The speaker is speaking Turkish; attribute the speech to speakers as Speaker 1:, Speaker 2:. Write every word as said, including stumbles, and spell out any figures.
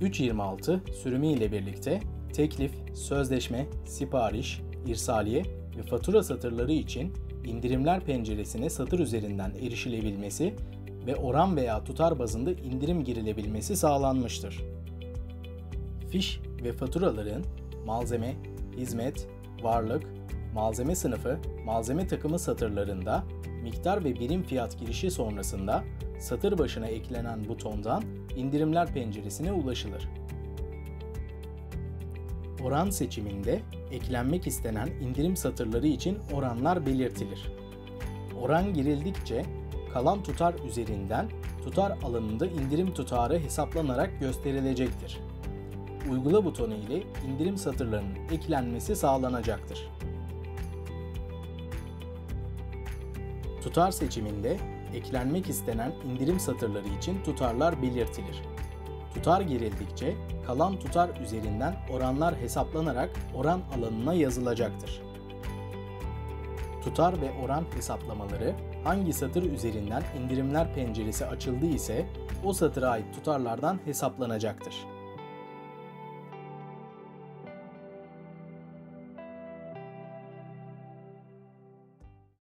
Speaker 1: üç nokta yirmi altı sürümü ile birlikte teklif, sözleşme, sipariş, irsaliye ve fatura satırları için indirimler penceresine satır üzerinden erişilebilmesi ve oran veya tutar bazında indirim girilebilmesi sağlanmıştır. Fiş ve faturaların malzeme, hizmet, varlık, malzeme sınıfı, malzeme takımı satırlarında miktar ve birim fiyat girişi sonrasında satır başına eklenen butondan indirimler penceresine ulaşılır. Oran seçiminde eklenmek istenen indirim satırları için oranlar belirtilir. Oran girildikçe kalan tutar üzerinden tutar alanında indirim tutarı hesaplanarak gösterilecektir. Uygula butonu ile indirim satırlarının eklenmesi sağlanacaktır. Tutar seçiminde eklenmek istenen indirim satırları için tutarlar belirtilir. Tutar girildikçe kalan tutar üzerinden oranlar hesaplanarak oran alanına yazılacaktır. Tutar ve oran hesaplamaları hangi satır üzerinden indirimler penceresi açıldı ise o satıra ait tutarlardan hesaplanacaktır.